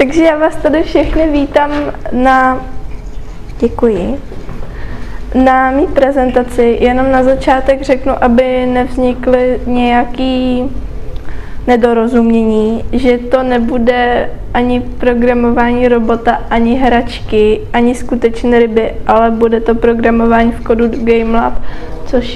Takže já vás tady všechny vítám na mý prezentaci. Jenom na začátek řeknu, aby nevznikly nějaký nedorozumění, že to nebude ani programování robota, ani hračky, ani skutečné ryby, ale bude to programování v kodu GameLab, což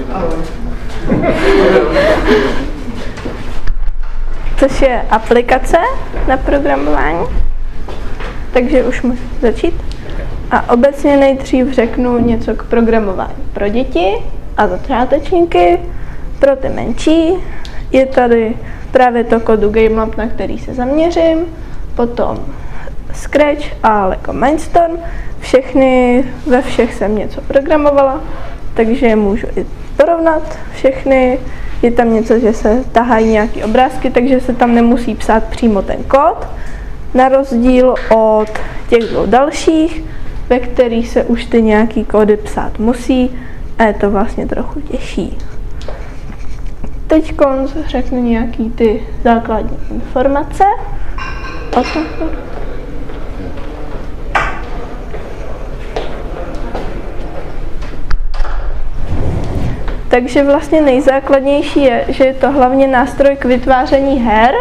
je aplikace na programování. Takže už můžu začít. A obecně nejdřív řeknu něco k programování pro děti a začátečníky, pro ty menší. Je tady právě to kodu GameLab, na který se zaměřím, potom Scratch a Lego Mindstorm. Ve všech jsem něco programovala, takže můžu i porovnat všechny. Je tam něco, že se tahají nějaké obrázky, takže se tam nemusí psát přímo ten kód, na rozdíl od těch dvou dalších, ve kterých se už ty nějaký kódy psát musí a je to vlastně trochu těžší. Teď řeknu nějaký ty základní informace o tom. Takže vlastně nejzákladnější je, že je to hlavně nástroj k vytváření her,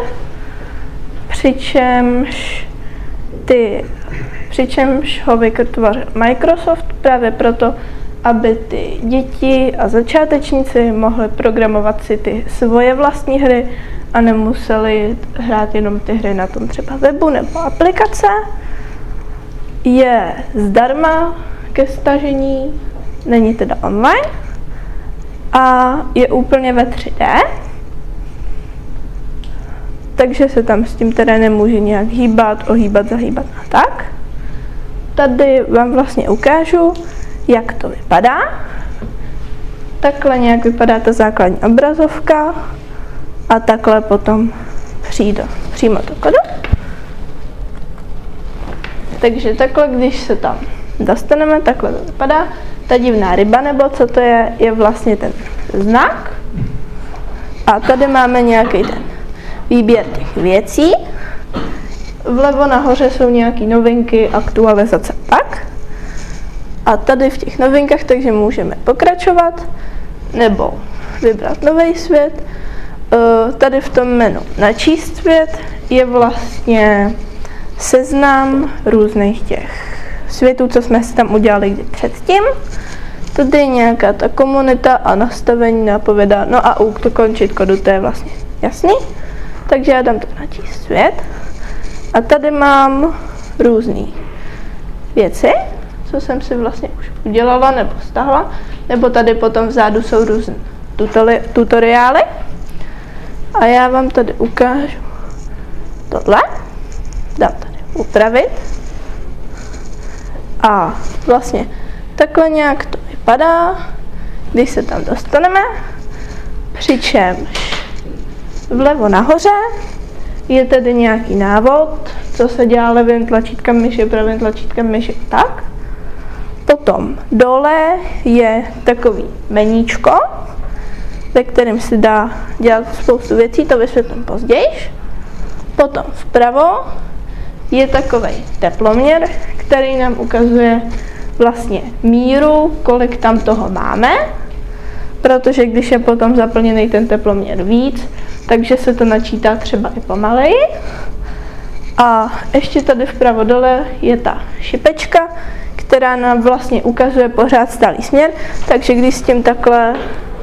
přičemž ho vytvořil Microsoft právě proto, aby ty děti a začátečníci mohli programovat si ty svoje vlastní hry a nemuseli hrát jenom ty hry na tom třeba webu nebo aplikace. Je zdarma ke stažení, není teda online a je úplně ve 3D, takže se tam s tím terénem může nějak hýbat, ohýbat, zahýbat a tak. Tady vám vlastně ukážu, jak to vypadá. Takhle nějak vypadá ta základní obrazovka a takhle potom přímo do kodu. Takže takhle, když se tam dostaneme, takhle to vypadá. Ta divná ryba, nebo co to je vlastně ten znak. A tady máme nějaký ten výběr těch věcí. Vlevo nahoře jsou nějaké novinky, aktualizace, tak. A tady v těch novinkách, takže můžeme pokračovat nebo vybrat nový svět. Tady v tom menu načíst svět je vlastně seznam různých těch světů, co jsme si tam udělali kdy předtím. Tady je nějaká ta komunita a nastavení nápověda, no a ukončit kodu, to je vlastně jasný. Takže já dám to načíst svět. A tady mám různé věci, co jsem si vlastně už udělala nebo stáhla, nebo tady potom vzadu jsou různé tutoriály. A já vám tady ukážu tohle. Dám tady upravit. A vlastně takhle nějak to vypadá, když se tam dostaneme, přičemž vlevo nahoře je tedy nějaký návod, co se dělá levým tlačítkem myši, pravým tlačítkem myši, tak. Potom dole je takový meníčko, ve kterém se dá dělat spoustu věcí, to vysvětlím později. Potom vpravo je takový teploměr, který nám ukazuje vlastně míru, kolik tam toho máme, protože když je potom zaplněný ten teploměr víc, takže se to načítá třeba i pomaleji. A ještě tady vpravo dole je ta šipečka, která nám vlastně ukazuje pořád stálý směr, takže když s tím takhle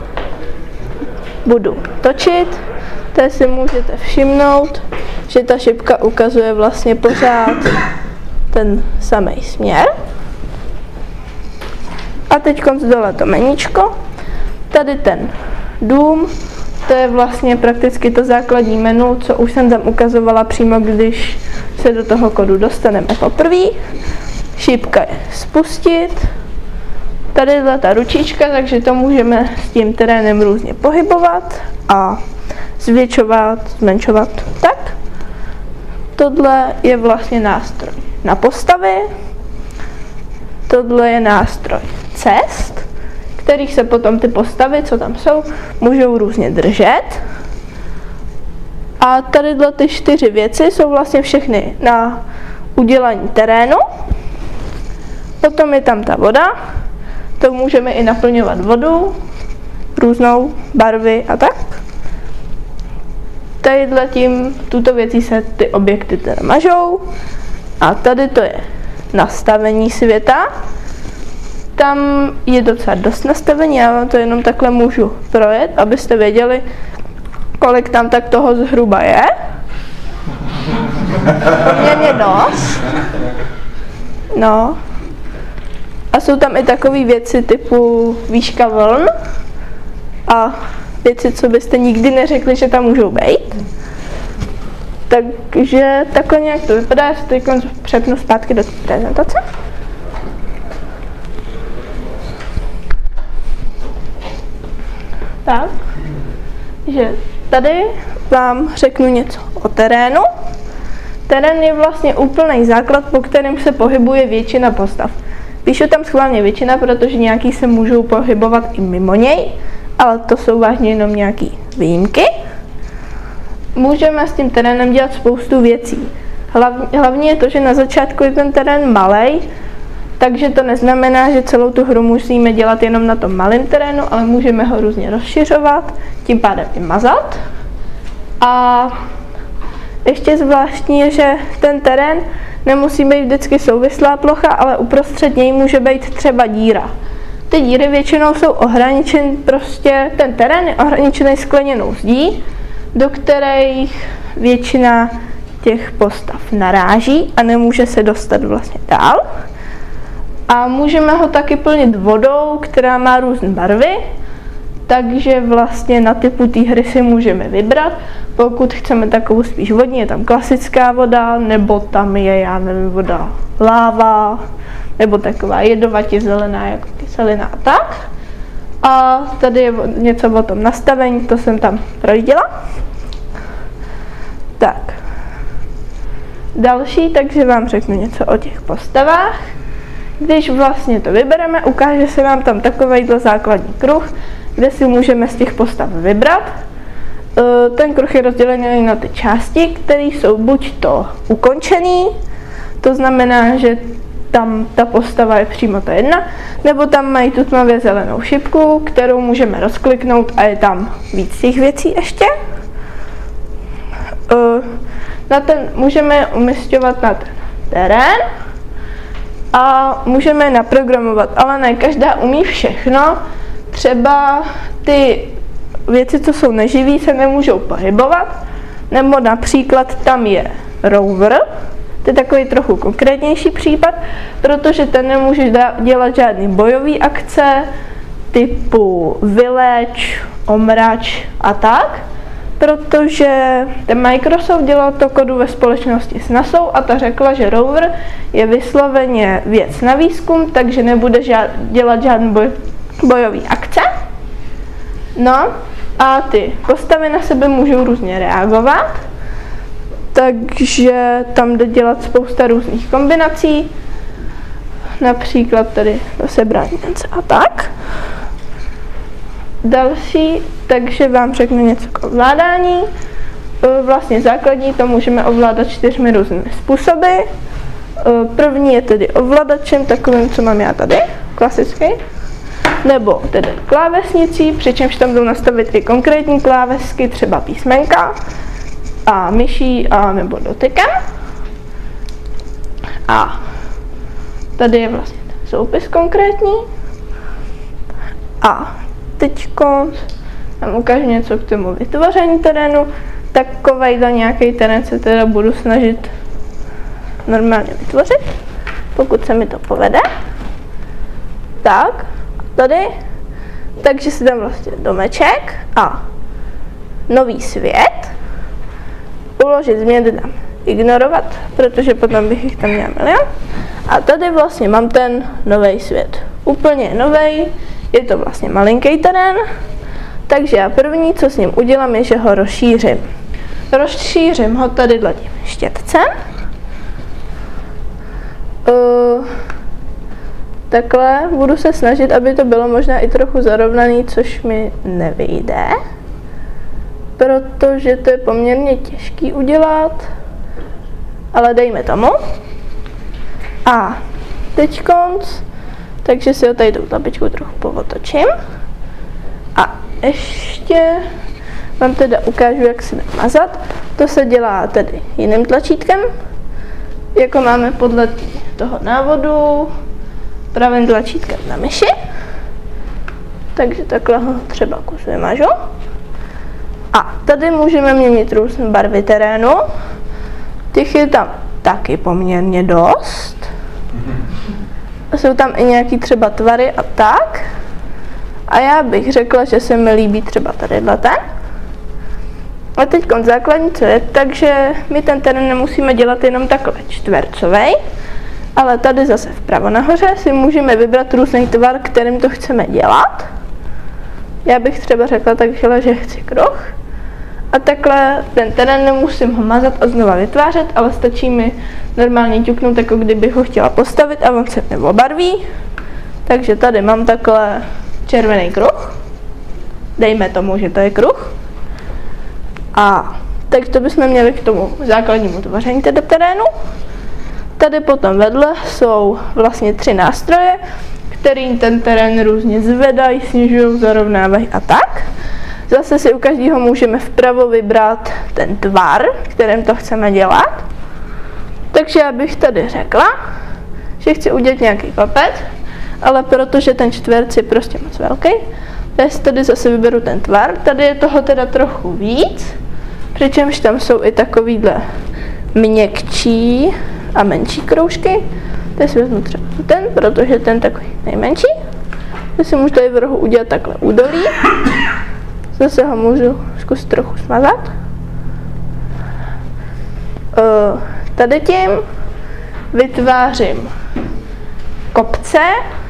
budu točit, tak si můžete všimnout, že ta šipka ukazuje vlastně pořád ten samý směr. A teď dole to meníčko, tady ten dům, to je vlastně prakticky to základní menu, co už jsem tam ukazovala přímo, když se do toho kodu dostaneme poprvé. Šípka je spustit. Tady je ta ručička, takže to můžeme s tím terénem různě pohybovat a zvětšovat, zmenšovat. Tak. Tohle je vlastně nástroj na postavy. Tohle je nástroj cest, kterých se potom ty postavy, co tam jsou, můžou různě držet. A tadyhle ty 4 věci jsou vlastně všechny na udělání terénu. Potom je tam ta voda, to můžeme i naplňovat vodu, různou barvy a tak. Tadyhle tuto věcí se ty objekty teda mažou. A tady to je nastavení světa. Tam je docela dost nastavení, já vám to jenom takhle můžu projet, abyste věděli, kolik tam tak toho zhruba je. Poměrně dost. No. A jsou tam i takové věci typu výška vln a věci, co byste nikdy neřekli, že tam můžou být. Takže takhle nějak to vypadá, já se teď přepnu zpátky do prezentace. Tak, že tady vám řeknu něco o terénu. Terén je vlastně úplný základ, po kterém se pohybuje většina postav. Píšu tam schválně většina, protože nějaký se můžou pohybovat i mimo něj, ale to jsou vážně jenom nějaký výjimky. Můžeme s tím terénem dělat spoustu věcí. Hlavně je to, že na začátku je ten terén malej, takže to neznamená, že celou tu hru musíme dělat jenom na tom malém terénu, ale můžeme ho různě rozšiřovat, tím pádem i mazat. A ještě zvláštní je, že ten terén nemusí být vždycky souvislá plocha, ale uprostřed něj může být třeba díra. Ty díry většinou jsou ohraničeny, prostě ten terén je ohraničený skleněnou zdí, do kterých většina těch postav naráží a nemůže se dostat vlastně dál. A můžeme ho taky plnit vodou, která má různé barvy, takže vlastně na typu té hry si můžeme vybrat. Pokud chceme takovou spíš vodní, je tam klasická voda, nebo tam je, já nevím, voda láva, nebo taková jedovatě zelená jako kyselina a tak. A tady je něco o tom nastavení, to jsem tam projížděla. Tak. Další, takže vám řeknu něco o těch postavách. Když vlastně to vybereme, ukáže se nám tam takovejhle základní kruh, kde si můžeme z těch postav vybrat. Ten kruh je rozdělený na ty části, které jsou buď to ukončený, to znamená, že tam ta postava je přímo ta jedna, nebo tam mají tu tmavě zelenou šipku, kterou můžeme rozkliknout a je tam víc těch věcí ještě. Na ten můžeme umisťovat na ten terén a můžeme je naprogramovat, ale ne každá umí všechno. Třeba ty věci, co jsou neživí, se nemůžou pohybovat, nebo například tam je rover, to je takový trochu konkrétnější případ, protože ten nemůže dělat žádný bojový akce, typu vyleč, omrač a tak, protože ten Microsoft dělal to kodu ve společnosti s NASou a ta řekla, že rover je vysloveně věc na výzkum, takže nebude dělat žádný bojový akce. No a ty postavy na sebe můžou různě reagovat, takže tam jde dělat spousta různých kombinací, například tady do sebrání a tak. Další, takže vám řeknu něco k ovládání. Vlastně základní to můžeme ovládat 4 různými způsoby. První je tedy ovladačem, takovým, co mám já tady, klasický. Nebo tedy klávesnicí, přičemž tam jdou nastavit i konkrétní klávesky, třeba písmenka a myší a nebo dotykem. A tady je vlastně ten soupis konkrétní. A teďko vám ukážu něco k tomu vytvoření terénu. Takovejhle nějaký terén se teda budu snažit normálně vytvořit, pokud se mi to povede. Tak, tady. Takže si dám vlastně domeček a nový svět. Uložit změny dám ignorovat, protože potom bych jich tam měla milion. A tady vlastně mám ten nový svět. Úplně nový, je to vlastně malinký terén. Takže já první, co s ním udělám, je, že ho rozšířím. Rozšířím ho tady tím štětcem. Takhle budu se snažit, aby to bylo možná i trochu zarovnaný, což mi nevyjde. protože to je poměrně těžký udělat, ale dejme tomu. A teď konc, takže si ho tady tou tapičkou trochu povotočím. A ještě vám teda ukážu, jak se dá mazat. To se dělá tedy jiným tlačítkem, jako máme podle toho návodu, pravým tlačítkem na myši. Takže takhle ho třeba kus vymažu. A tady můžeme měnit různé barvy terénu. Těch je tam taky poměrně dost. Jsou tam i nějaký třeba tvary a tak. A já bych řekla, že se mi líbí třeba tadyhle ten. A teď základní, co je, takže my ten terén nemusíme dělat jenom takhle čtvercovej, ale tady zase vpravo nahoře si můžeme vybrat různý tvar, kterým to chceme dělat. Já bych třeba řekla takhle, že chci kruh. A takhle ten terén nemusím ho mazat a znova vytvářet, ale stačí mi normálně ťuknout, jako kdybych ho chtěla postavit a on se mi obarví. Takže tady mám takhle červený kruh. Dejme tomu, že to je kruh. A tak to bychom měli k tomu základnímu tvoření teda terénu. Tady potom vedle jsou vlastně 3 nástroje, kterým ten terén různě zvedají, snižují, zarovnávají a tak. Zase si u každého můžeme vpravo vybrat ten tvar, kterým to chceme dělat. Takže já bych tady řekla, že chci udělat nějaký papet, ale protože ten čtverc je prostě moc velký, tak tady zase vyberu ten tvar. Tady je toho teda trochu víc, přičemž tam jsou i takovýhle měkčí a menší kroužky. Teď si vezmu třeba ten, protože ten takový nejmenší. Teď si můžu tady v rohu udělat takhle údolí. Zase ho můžu zkusit trochu smazat. Tady tím vytvářím kopce,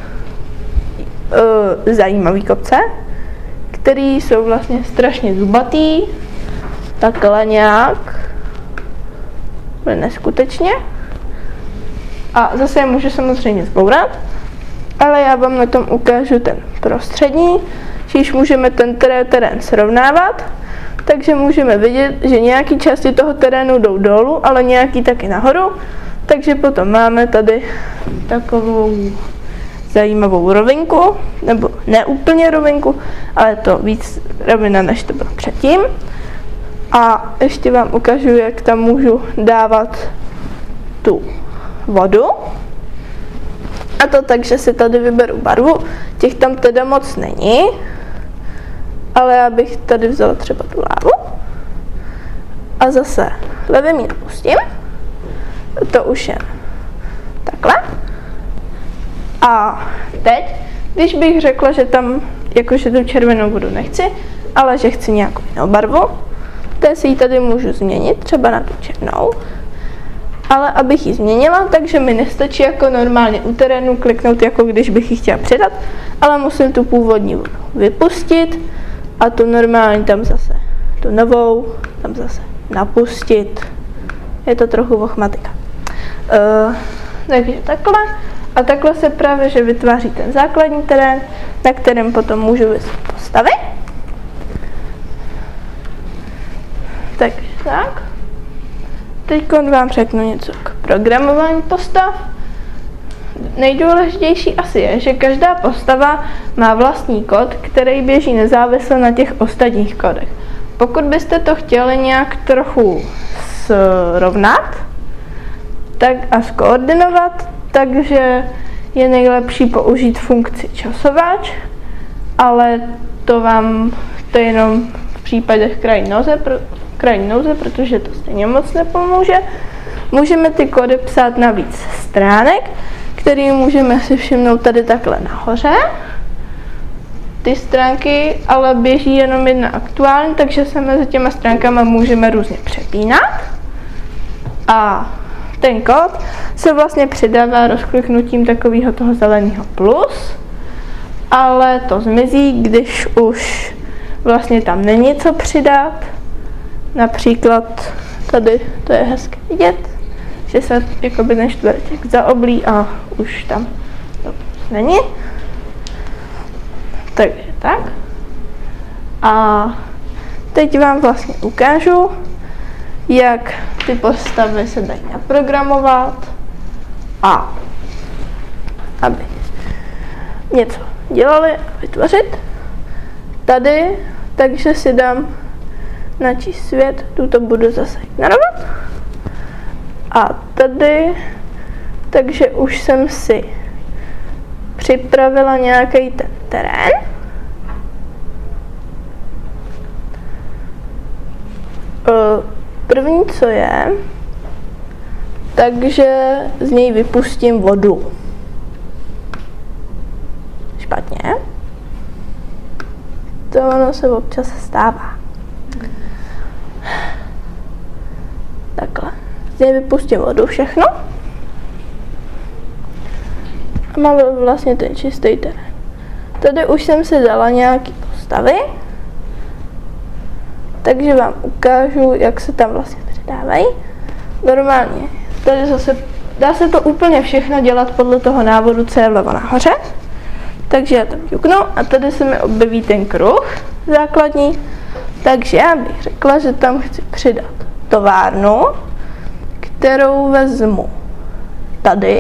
zajímavý kopce, který jsou vlastně strašně zubatý, takhle nějak, neskutečně. A zase je můžu samozřejmě zbourat, ale já vám na tom ukážu ten prostřední, když můžeme ten terén srovnávat, takže můžeme vidět, že nějaké části toho terénu jdou dolů, ale nějaký taky nahoru, takže potom máme tady takovou zajímavou rovinku, nebo ne úplně rovinku, ale to víc rovina, než to bylo předtím. A ještě vám ukážu, jak tam můžu dávat tu vodu. A to tak, že si tady vyberu barvu, těch tam teda moc není, ale já bych tady vzala třeba tu lávu a zase levým pustím, to už je takhle. A teď, když bych řekla, že tam jakože tu červenou vodu nechci, ale že chci nějakou jinou barvu, tak si ji tady můžu změnit, třeba na tu černou. Ale abych ji změnila, takže mi nestačí jako normálně u terénu kliknout, jako když bych ji chtěla přidat, ale musím tu původní vodu vypustit a tu normální tam zase, tu novou tam zase napustit. Je to trochu vochmatika. Takže takhle. A takhle se právě, že vytváří ten základní terén, na kterém potom můžu postavit. Takže tak. Teď vám řeknu něco k programování postav. Nejdůležitější asi je, že každá postava má vlastní kód, který běží nezávisle na těch ostatních kódech. Pokud byste to chtěli nějak trochu srovnat a skoordinovat, takže je nejlepší použít funkci časovač, ale to je jenom v případě krajní nouze, protože to stejně moc nepomůže. Můžeme ty kódy psát na víc stránek, který můžeme si všimnout tady takhle nahoře. Ty stránky ale běží jenom jedna aktuální, takže se mezi těma stránkama můžeme různě přepínat. A ten kód se vlastně přidává rozkliknutím takového toho zeleného plus, ale to zmizí, když už vlastně tam není co přidat. Například tady to je hezky vidět, že se jakoby ten čtvereček zaoblí a už tam to není. Takže tak. A teď vám vlastně ukážu, jak ty postavy se dají naprogramovat a aby něco dělali a vytvořit. Tady, takže si dám načíst svět, tuto budu zase ignorovat. A tady, takže už jsem si připravila nějaký ten terén. První, co je, takže z něj vypustím vodu. Špatně. To ono se občas stává. Takhle. Z něj vypustím vodu všechno. A mám vlastně ten čistý terén. Tady už jsem si dala nějaký postavy. Takže vám ukážu, jak se tam vlastně přidávají. Normálně. Tady zase dá se to úplně všechno dělat podle toho návodu, co je vlevo nahoře. Takže já tam ťuknu a tady se mi objeví ten kruh základní. Takže já bych řekla, že tam chci přidat továrnu, kterou vezmu tady.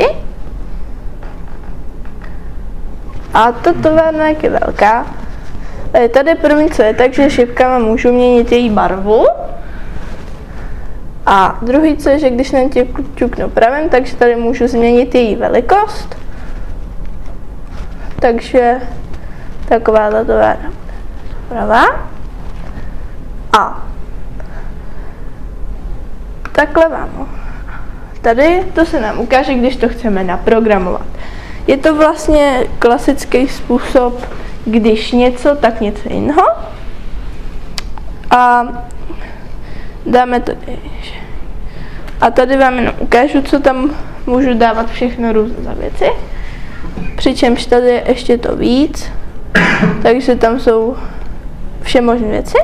A ta továrna je velká. Tady první, co je, takže šipkama můžu měnit její barvu. A druhý, co je, že když na tě ťuknu pravým, takže tady můžu změnit její velikost. Takže takováhle továrna pravá. A takhle vám. Tady to se nám ukáže, když to chceme naprogramovat. Je to vlastně klasický způsob, když něco, tak něco jiného. A dáme to. A tady vám jenom ukážu, co tam můžu dávat všechno různé za věci. Přičemž tady je ještě to víc, takže tam jsou vše možné věci.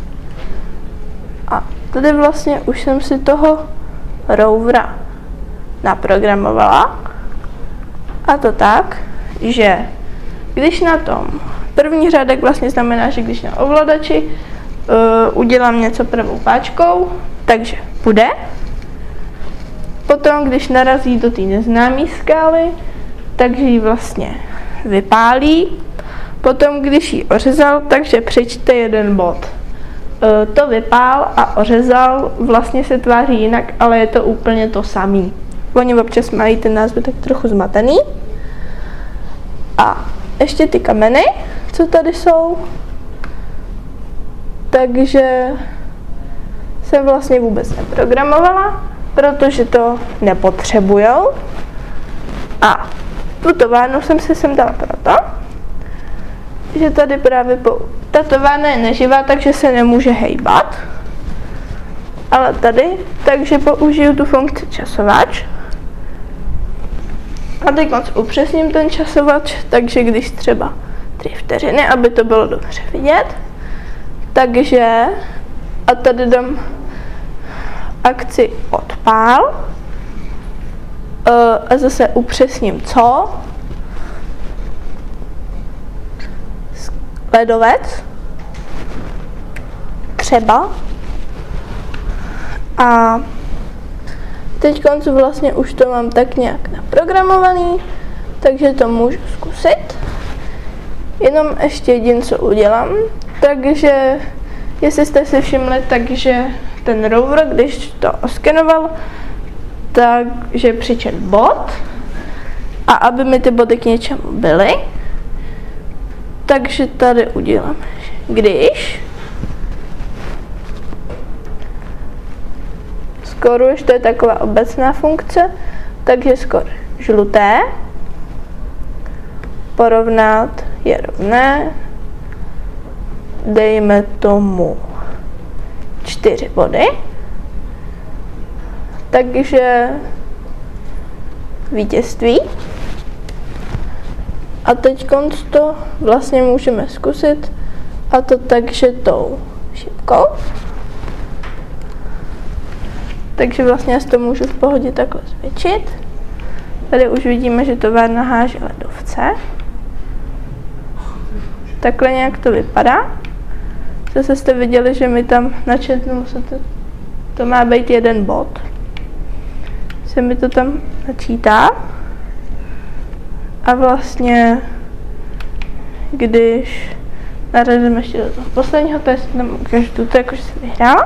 A tady vlastně už jsem si toho rovera naprogramovala. A to tak, že když na tom první řádek vlastně znamená, že když na ovladači udělám něco pravou páčkou, takže půjde. Potom, když narazí do té neznámé skály, takže ji vlastně vypálí. Potom, když ji ořezal, takže přečte jeden bod. To vypál a ořezal vlastně se tváří jinak, ale je to úplně to samý. Oni občas mají ten názv tak trochu zmatený. A ještě ty kameny, co tady jsou. Takže jsem vlastně vůbec neprogramovala, protože to nepotřebujou. A tu továrnu jsem si sem dala proto, že tady právě ta továrna je neživá, takže se nemůže hejbat. Ale tady, takže použiju tu funkci časovač. A teď moc upřesním ten časovač, takže když třeba 3 vteřiny, aby to bylo dobře vidět. Takže, a tady dám akci odpál. A zase upřesním co. Ledovec. Třeba. A teď koncu vlastně už to mám tak nějak naprogramovaný, takže to můžu zkusit. Jenom ještě jediné, co udělám. Takže, jestli jste si všimli, takže ten rover, když to oskenoval, takže přičet bod. A aby mi ty body k něčemu byly, takže tady udělám, když skoruješ, to je taková obecná funkce, takže skor žluté, porovnat je rovné, dejme tomu 4 body, takže vítězství. A teď to vlastně můžeme zkusit, a to takže tou šipkou. Takže vlastně já si to můžu v pohodě takhle zvětšit. Tady už vidíme, že továrna háže ledovce. Takhle nějak to vypadá. Zase jste viděli, že mi tam načetnul se to má být jeden bod. Se mi to tam načítá. A vlastně, když narazím ještě do toho posledního testu, tam ukážu tuto, jakože jsem vyhrála.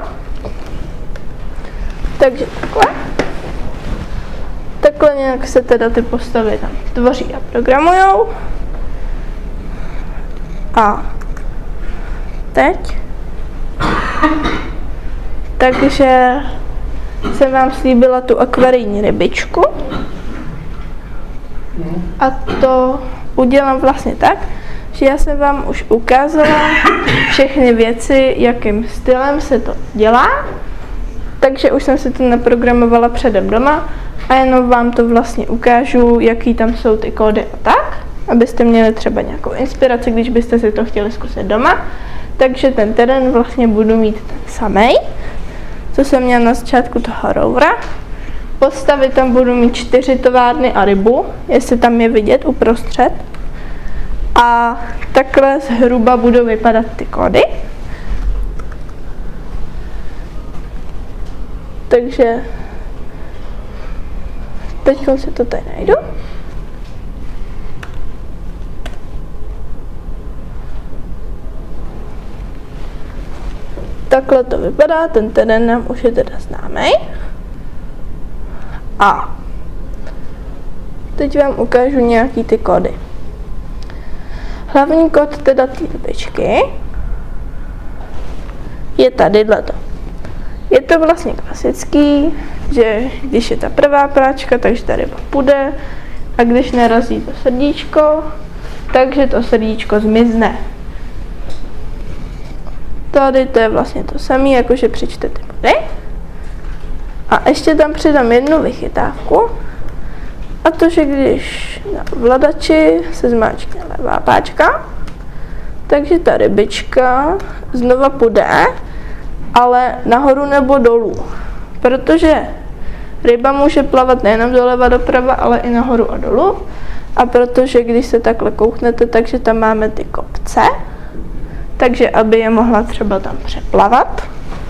Takže takhle. Takhle nějak se teda ty postavy tam tvoří a programujou. A teď. Takže jsem vám slíbila tu akvarijní rybičku. A to udělám vlastně tak, že já jsem vám už ukázala všechny věci, jakým stylem se to dělá. Takže už jsem si to naprogramovala předem doma a jenom vám to vlastně ukážu, jaký tam jsou ty kódy a tak, abyste měli třeba nějakou inspiraci, když byste si to chtěli zkusit doma. Takže ten terén vlastně budu mít ten samej, co jsem měla na začátku toho rovera. Postavy tam budu mít 4 továrny a rybu, jestli tam je vidět uprostřed. A takhle zhruba budou vypadat ty kódy. Takže teď si to tady najdu. Takhle to vypadá, ten terén nám už je teda známý. A teď vám ukážu nějaký ty kódy. Hlavní kód teda té rybičky je tadyhleto. Je to vlastně klasický, že když je ta prvá práčka, takže ta ryba půjde a když narazí to srdíčko, takže to srdíčko zmizne. Tady to je vlastně to samé, jakože přečtete body. A ještě tam přidám jednu vychytávku. A to, že když na ovladači se zmáčkne levá páčka, takže ta rybička znova půjde, ale nahoru nebo dolů. Protože ryba může plavat nejenom doleva doprava, ale i nahoru a dolů. A protože když se takhle kouknete, takže tam máme ty kopce, takže aby je mohla třeba tam přeplavat.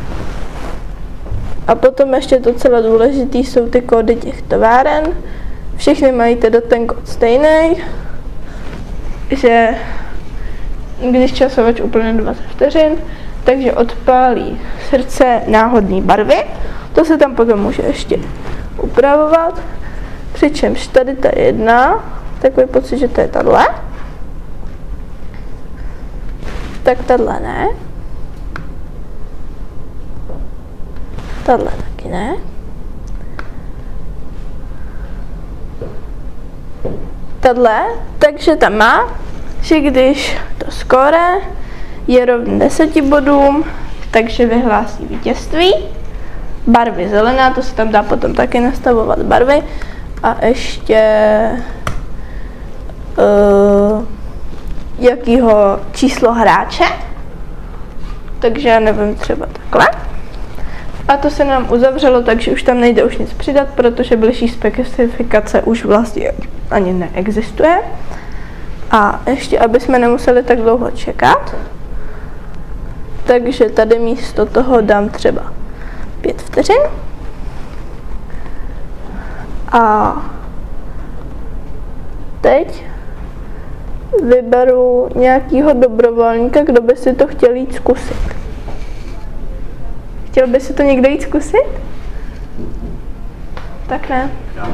A potom ještě docela důležitý jsou ty kódy těch továren. Všechny mají teda ten kód stejný, že když časovač uplyne 20 vteřin, takže odpálí srdce náhodné barvy. To se tam potom může ještě upravovat. Přičemž tady ta jedna, takový pocit, že to je tahle. Tak tahle ne. Tahle taky ne. Tahle, takže tam má, že když to skóre je rovný 10 bodům, takže vyhlásí vítězství. Barvy zelená, to se tam dá potom taky nastavovat barvy. A ještě jakýho číslo hráče. Takže já nevím, třeba takhle. A to se nám uzavřelo, takže už tam nejde už nic přidat, protože bližší specifikace už vlastně ani neexistuje. A ještě, aby jsme nemuseli tak dlouho čekat, takže tady místo toho dám třeba 5 vteřin. A teď vyberu nějakého dobrovolníka, kdo by si to chtěl jít zkusit. Chtěl by si to někdo jít zkusit? Tak ne.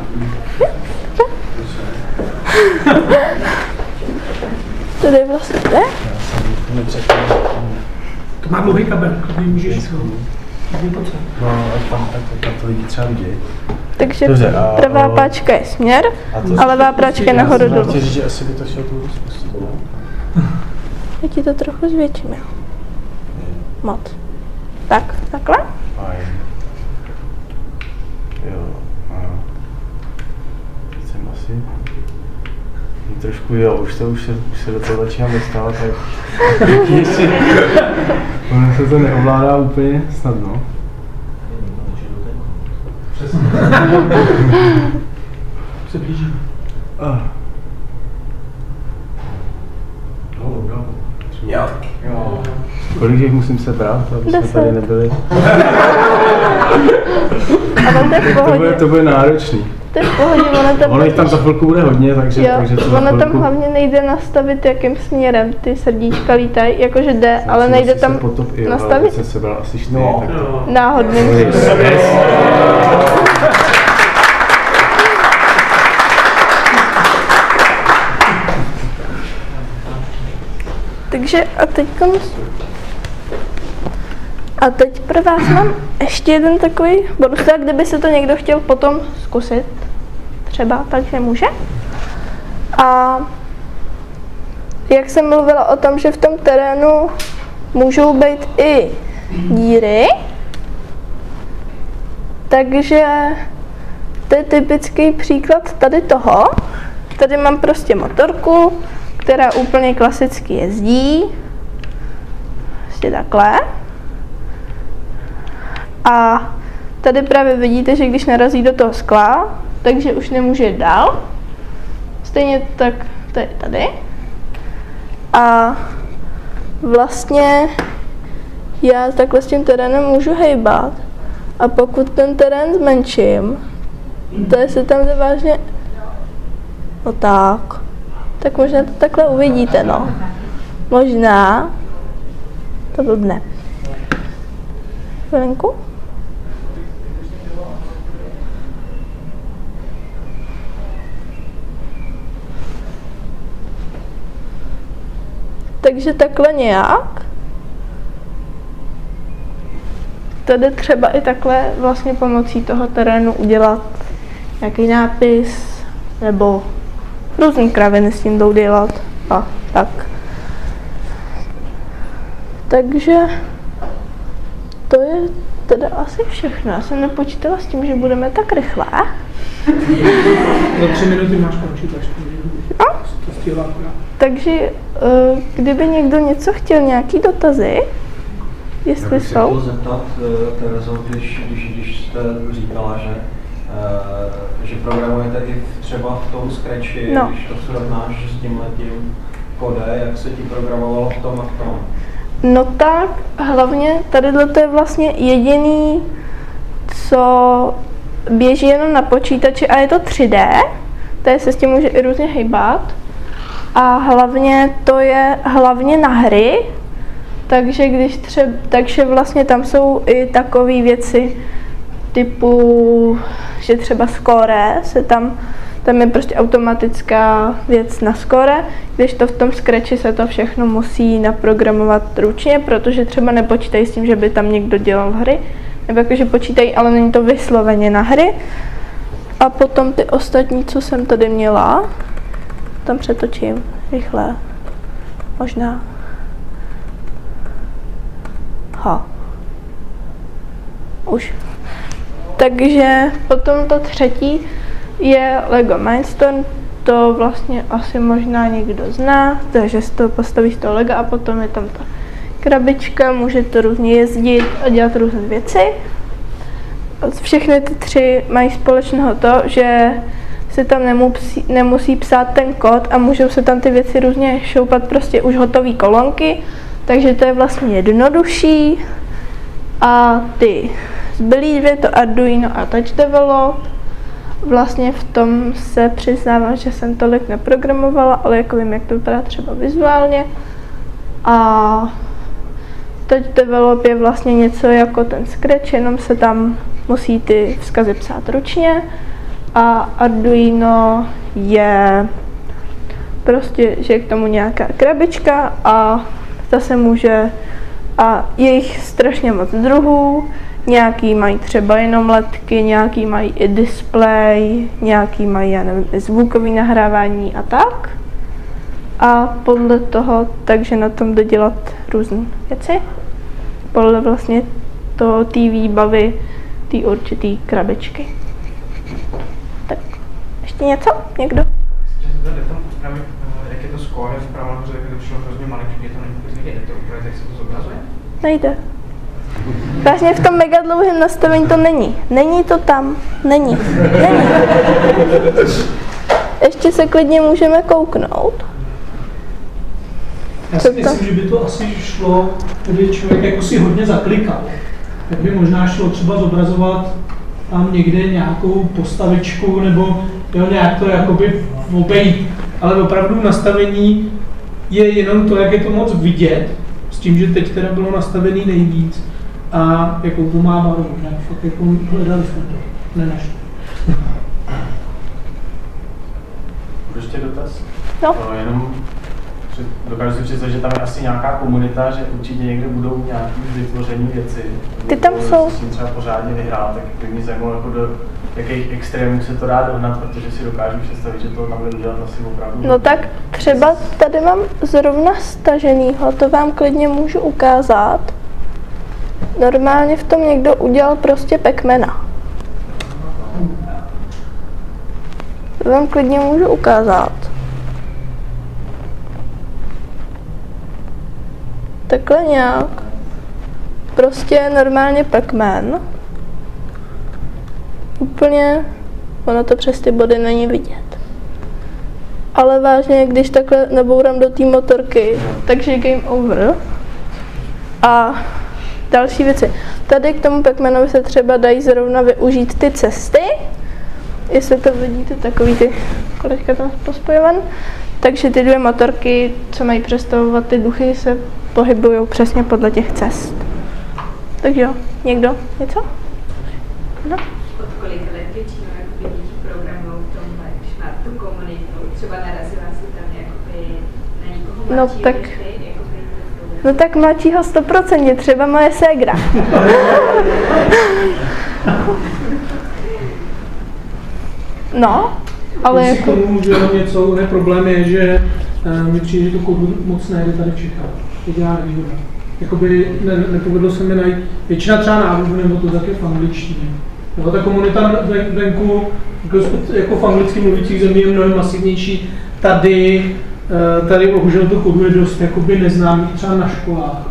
Tady je vlastně to. To má dlouhý kabel, který můžeš No, tam to lidi třeba vidějí. Takže pravá páčka je směr a levá páčka je nahoru dolů. Já říct, že asi by to šel tu spustit, ne? Já ti to trochu zvětším, jo. Moc. Tak, takhle. Fajn. Jo, jsem asi... Trošku jo, už se do toho začínám dostávat, tak... Ještě... Ono se to neovládá úplně snadno. Přesně. Se blíží. Jo. Kolik jich musím sebrat, aby jsme 10. tady nebyli? Ale to je v pohodě. To bude náročný. To je v pohodě, Ono jich tam za chvilku bude hodně, takže to za ono tam chvilku... hlavně nejde nastavit, jakým směrem ty srdíčka lítají, jakože jde, ale nejde tam nastavit jsem sebral asi 4, tak to... náhodným Yes. Takže a teď pro vás mám ještě jeden takový bonus, kdyby se to někdo chtěl potom zkusit, třeba, takže může. A jak jsem mluvila o tom, že v tom terénu můžou být i díry, takže to je typický příklad tady toho. Tady mám prostě motorku, která úplně klasicky jezdí, prostě takhle. A tady právě vidíte, že když narazí do toho skla, takže už nemůže jít dál. Stejně tak to je tady. A vlastně já takhle s tím terénem můžu hejbat. A pokud ten terén zmenším, to je se tam jde vážně, no tak možná to takhle uvidíte, no. Možná to blbne. Chvilinku. Takže takhle nějak. Tady třeba i takhle vlastně pomocí toho terénu udělat nějaký nápis, nebo různý kraviny s tím jdou dělat a tak. Takže to je teda asi všechno. Já jsem nepočítala s tím, že budeme tak rychle. Za 3 minuty máš počítač. No. To stihla akorát. Takže kdyby někdo něco chtěl, nějaký dotazy, jestli jsou. Já bych se chtěl zeptat, Terezo, když jste říkala, že programujete i třeba v tom Scratchi, no. Když to srovnáš s tímhletím kode, jak se ti programovalo v tom a v tom? No tak, hlavně tadyhle to je vlastně jediný, co běží jenom na počítači a je to 3D, tady se s tím může i různě hejbat. A hlavně to je hlavně na hry, takže vlastně tam jsou i takové věci typu, že třeba score se tam je prostě automatická věc na score, když to v tom Scratchi se to všechno musí naprogramovat ručně, protože třeba nepočítají s tím, že by tam někdo dělal hry, nebo jakože počítají, ale není to vysloveně na hry. A potom ty ostatní, co jsem tady měla, tam přetočím rychle, možná. Už. Takže potom to třetí je Lego Mindstorm, to vlastně asi možná někdo zná, takže si to postaví z toho Lega a potom je tam ta krabička, můžete různě jezdit a dělat různé věci. Všechny ty 3 mají společného to, že se tam nemusí psát ten kód a můžou se tam ty věci různě šoupat prostě už hotové kolonky, takže to je vlastně jednodušší. A ty zbylý 2, to Arduino a Touch Develop, vlastně v tom se přiznávám, že jsem tolik neprogramovala, ale jako vím, jak to vypadá třeba vizuálně. A Touch Develop je vlastně něco jako ten Scratch, jenom se tam musí ty vzkazy psát ručně. A Arduino je prostě, že je k tomu nějaká krabička a ta se může, a je jich strašně moc druhů, nějaký mají třeba jenom ledky, nějaký mají i display, nějaký mají, já nevím, i zvukový nahrávání a tak. A podle toho, takže na tom jde dělat různé věci. Podle vlastně toho té výbavy, té určitý krabičky. Tak, ještě něco? Někdo? Jak je to score vpravo nahoře, jak je to přišlo hrozně malinký, je to není vidět, to úplně, jak se to zobrazuje? Nejde. Vlastně v tom mega dlouhém nastavení to není. Není to tam. Není. Ještě se klidně můžeme kouknout. Já si myslím, že by to asi šlo, kdyby člověk jako si hodně zaklikal. Tak by možná šlo třeba zobrazovat tam někde nějakou postavičku nebo jo, nějak to jakoby obejít. Ale opravdu nastavení je jenom to, jak je to moc vidět, s tím, že teď teda bylo nastavený nejvíc a jakou to má barvu. Nějak fakt jako hledali jsme to, nenašli. Ještě dotaz? No. Jenom dokážu si představit, že tam je asi nějaká komunita, že určitě někde budou nějaké vytvořené věci. Ty tam jsou. S tím třeba pořádně vyhrát, tak by mě zajímalo, jako do jakých extrémů se to dá dohnat, protože si dokážu představit, že to tam bude udělat asi opravdu. No tak třeba tady mám zrovna staženýho, to vám klidně můžu ukázat. Normálně v tom někdo udělal prostě Pac-Mana. To vám klidně můžu ukázat. Takhle nějak. Prostě normálně Pac-Man. Úplně, ono to přes ty body není vidět. Ale vážně, když takhle nabourám do té motorky, takže game over. A další věci. Tady k tomu Pac-Manovi se třeba dají zrovna využít ty cesty. Jestli to vidíte, takový ty, kolikka tam pospojovan. Takže ty dvě motorky, co mají představovat ty duchy, se pohybují přesně podle těch cest. Takže jo, někdo? Něco? No. Od kolika let většinou děti programují v tomhle, když má tu komunitu, třeba narazila si tam jakoby na někoho No mladšího, tak, než ty, jakoby no tak mladšího 100%, třeba moje ségra. No, ale Když si jako... k tomu můžu jenom něco, ne, problém je, že mi přijde, že to kodu moc nejde tady v Čechách. To dělá nevýhoda. Jakoby nepovedlo se mi najít většina třeba návrhů, nebo to také v angličtině. Jo, ta komunita venku jako v anglicky mluvících zemí je mnohem masivnější. Tady bohužel to kodu je dost jakoby neznámý třeba na školách.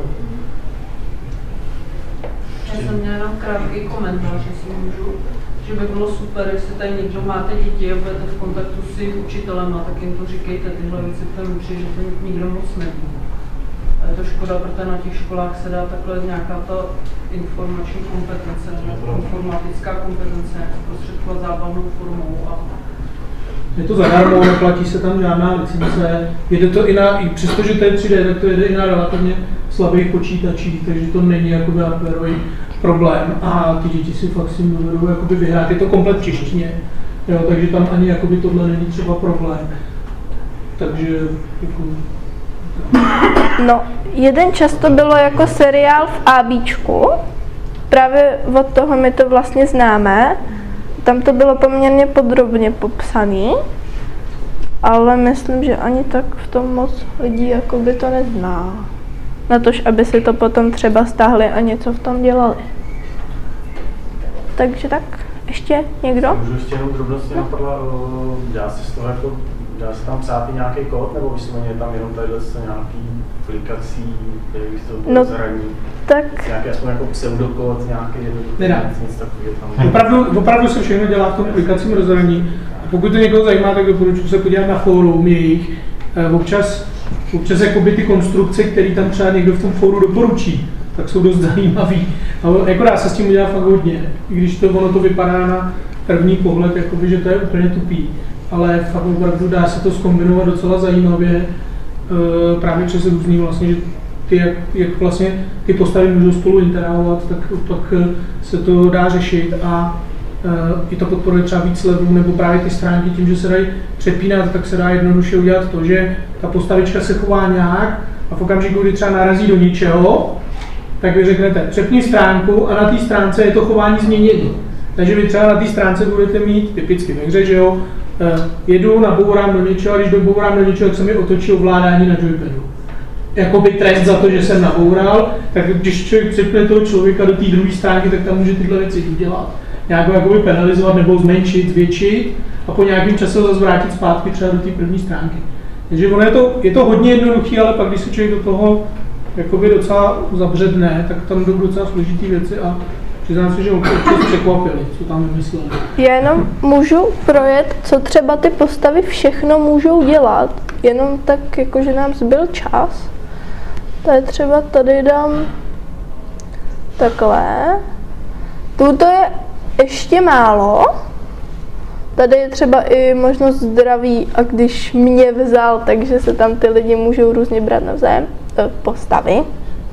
Já jsem měla jenom krátký komentář, jestli můžu, že by bylo super, jestli tady někdo máte děti a budete v kontaktu s jejich učitelem, tak jim to říkejte, tyhle věci, které mi přijde, že to nikdo moc neví. A je to škoda, protože na těch školách se dá takhle nějaká ta informační kompetence, informatická kompetence, jak zprostředkovat zábavnou formou. Je to zadarmo, neplatí se tam žádná licence, jede to i přestože to je 3D, tak to jede i na relativně slabých počítačích, takže to není jakoby hardwareový problém a ty děti si fakt si dovedou jakoby vyhrát, je to komplet v češtině, jo, takže tam ani jakoby tohle není třeba problém, takže jako... No, jeden čas to bylo jako seriál v ABčku, právě od toho my to vlastně známe. Tam to bylo poměrně podrobně popsané, ale myslím, že ani tak v tom moc lidí jakoby to nezná. Natož, aby si to potom třeba stáhli a něco v tom dělali. Takže tak, ještě někdo? Můžu ještě jenom drobnosti napadla, dá se tam psát i nějaký kód, nebo vysloveně je tam jenom tadyhle nějaký klikací, který to zraní? Tak... Nějaký aspoň jako pseudokód, nějaký nic takového. Opravdu se všechno dělá v tom klikacím rozhraní. A pokud to někoho zajímá, tak doporučuji se podívat na fórum jejich. Občas jakoby ty konstrukce, které tam třeba někdo v tom fóru doporučí, tak jsou dost zajímavý. A jako dá se s tím udělat fakt hodně, i když ono to vypadá na první pohled, jakoby, že to je úplně tupý. Ale fakt opravdu dá se to zkombinovat docela zajímavě, právě přes různý vlastně, že jak vlastně ty postavy můžou spolu interagovat, tak pak se to dá řešit a i to podporuje třeba víc levelů, nebo právě ty stránky tím, že se dají přepínat, tak se dá jednoduše udělat to, že ta postavička se chová nějak a v okamžiku, kdy třeba narazí do něčeho, tak vy řeknete přepni stránku a na té stránce je to chování změněné. Takže vy třeba na té stránce budete mít typicky ve hře, že jo, jedu, nabourám do něčeho a když dobourám do něčeho, tak se mi otočí ovládání na joypadu. Jakoby trest za to, že jsem naboural, tak když člověk přepne toho člověka do té druhé stránky, tak tam může tyhle věci udělat. Nějak ho jakoby penalizovat nebo zmenšit, zvětšit a po nějakém čase ho zase vrátit zpátky třeba do té první stránky. Takže ono je to hodně jednoduché, ale pak když se člověk do toho jakoby docela zabředne, tak tam jdou docela složitý věci a přiznám se, že občas překvapili, co tam vymysleli. Já jenom můžu projet, co třeba ty postavy všechno můžou dělat. jenom tak, jako že nám zbyl čas. Tady třeba tady dám takhle. Tuto je ještě málo. Tady je třeba i možnost zdraví a když mě vzal, takže se tam ty lidi můžou různě brát navzájem postavy.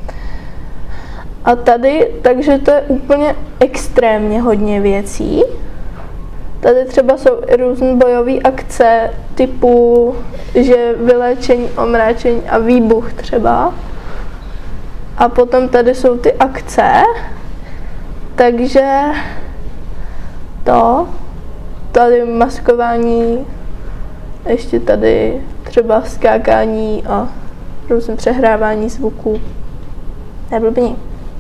A tady, takže to je úplně extrémně hodně věcí. Tady třeba jsou i různé bojové akce typu, že vyléčení, omráčení a výbuch třeba. A potom tady jsou ty akce, takže tady maskování, ještě tady třeba skákání a různé přehrávání zvuků. Neblbni.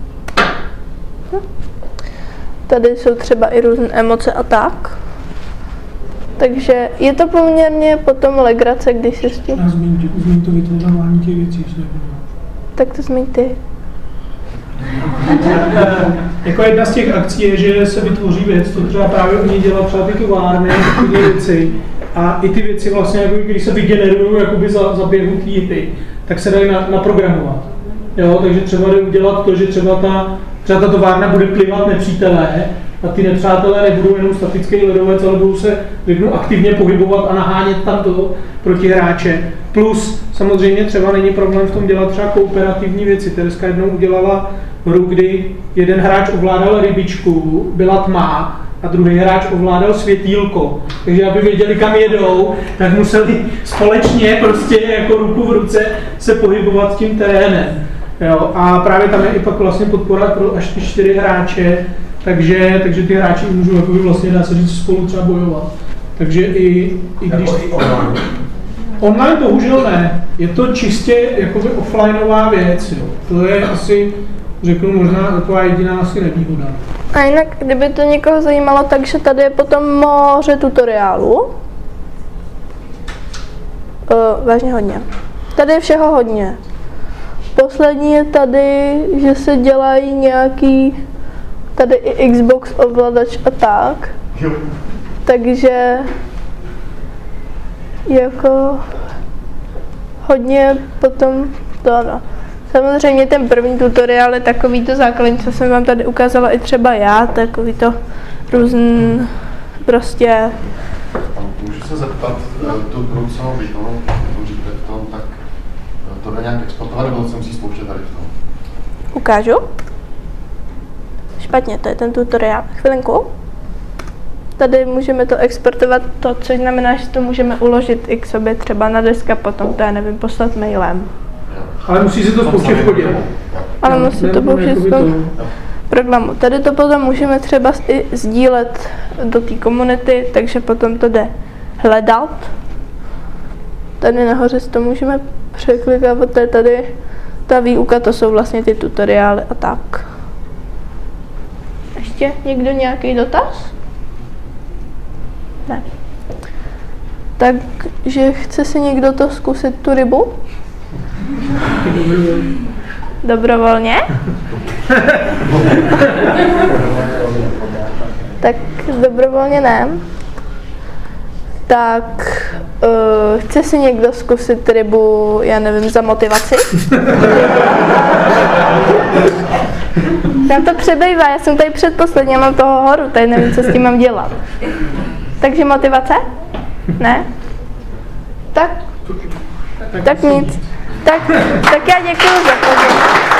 Tady jsou třeba i různé emoce a tak. Takže je to poměrně potom legrace, když se s tím... Změň to vytvořování těch věcí. Tak to změň ty. Jako jedna z těch akcí je, že se vytvoří věc, to třeba právě umí dělat třeba ty továrny, ty věci. A i ty věci vlastně, jako když se vygenerují jakoby za běhu té hry, tak se dají naprogramovat. Jo, takže třeba jde udělat to, že třeba ta továrna bude plivat nepřítelé a ty nepřátelé nebudou jenom statický ledovec, ale budou se, řeknu, aktivně pohybovat a nahánět tam to proti hráče. Plus samozřejmě třeba není problém v tom dělat třeba kooperativní věci. Tereska jednou udělala hru, kdy jeden hráč ovládal rybičku, byla tma a druhý hráč ovládal světýlko. Takže aby věděli, kam jedou, tak museli společně prostě jako ruku v ruce se pohybovat tím terénem. Jo, a právě tam je i pak vlastně podpora pro až ty 4 hráče, takže ty hráči můžou jako vlastně, dá se říct, spolu třeba bojovat. Takže i když... Online bohužel ne, je to čistě jakoby offlineová věc, jo. To je asi, řeknu, možná taková jediná asi nevýhoda. A jinak, kdyby to někoho zajímalo, takže tady je potom moře tutoriálu. Vážně hodně. Tady je všeho hodně. Poslední je tady, že se dělají nějaký, tady i Xbox ovladač a tak. Takže jako hodně potom to no. Samozřejmě ten první tutoriál je takový to základní, co jsem vám tady ukázala i třeba já, takový to různý prostě. Můžu se zeptat, tu budoucnou výkonu, říkáte v tom, tak to jde nějak exportovat, nebo se musí spouštět tady v tom? Ukážu. Špatně, to je ten tutoriál. Chvilinku. Tady můžeme to exportovat, to, což znamená, že to můžeme uložit i k sobě třeba na deska, potom to, já nevím, poslat mailem. Ale musí se to spouštět v chodě. Ale musí to použít v tom programu. Tady to potom můžeme třeba i sdílet do té komunity, takže potom to jde hledat. Tady nahoře si to můžeme překlikávat, tady ta výuka, to jsou vlastně ty tutoriály a tak. Ještě někdo nějaký dotaz? Ne. Takže chce si někdo to zkusit, tu rybu? Dobrovolně? Tak dobrovolně ne. Tak chce si někdo zkusit rybu, já nevím, za motivaci? Tam to přebývá, já jsem tady předposlední, já mám toho horu, tady nevím, co s tím mám dělat. Takže motivace? Ne? Tak nic. Tak já děkuji za pozornost.